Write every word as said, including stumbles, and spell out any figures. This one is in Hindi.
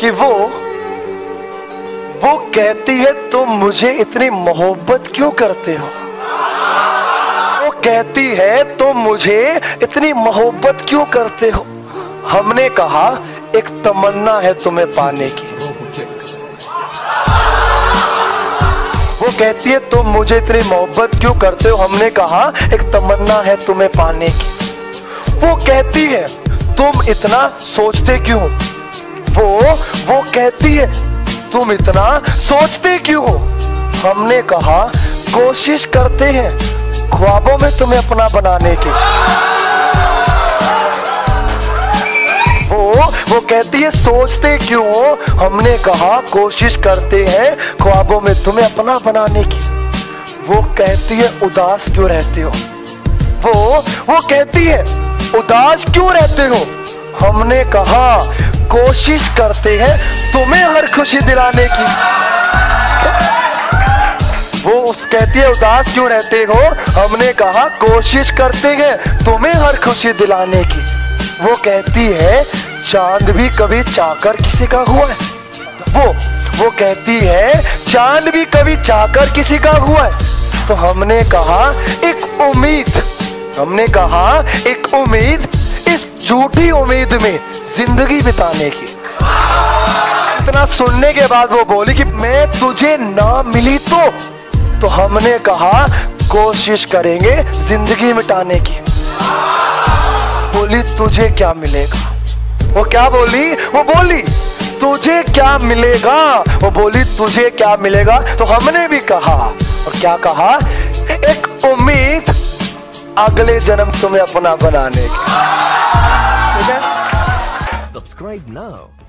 कि वो वो कहती है तुम मुझे इतनी मोहब्बत क्यों करते हो। वो कहती है तुम मुझे इतनी मोहब्बत क्यों करते हो। हमने कहा एक तमन्ना है तुम्हें पाने की। वो कहती है तुम मुझे इतनी मोहब्बत क्यों करते हो। हमने कहा एक तमन्ना है तुम्हें पाने की। वो कहती है तुम इतना सोचते क्यों। वो वो कहती है तुम इतना सोचते क्यों हो। हमने कहा कोशिश करते हैं ख्वाबों में तुम्हें अपना बनाने की। वो वो कहती है सोचते क्यों हो। हमने कहा कोशिश करते हैं ख्वाबों में तुम्हें अपना बनाने की। वो कहती है उदास क्यों रहते हो। वो वो कहती है उदास क्यों रहते हो। हमने कहा कोशिश करते हैं तुम्हें हर खुशी दिलाने की। वो उस कहती है उदास क्यों रहते हो। हमने कहा कोशिश करते हैं तुम्हें हर खुशी दिलाने की। वो कहती है चांद भी कभी चाहकर किसी का हुआ है। वो वो कहती है चांद भी कभी चाहकर किसी का हुआ है। तो हमने कहा एक उम्मीद हमने कहा एक उम्मीद इस झूठी उम्मीद में जिंदगी बिताने की। इतना सुनने के बाद वो बोली कि मैं तुझे ना मिली तो तो हमने कहा कोशिश करेंगे जिंदगी मिटाने की। बोली तुझे क्या मिलेगा। वो क्या बोली वो बोली तुझे क्या मिलेगा। वो बोली तुझे क्या मिलेगा। तो हमने भी कहा और क्या कहा एक उम्मीद अगले जन्म तुम्हें अपना बनाने की। ठीक है। Subscribe now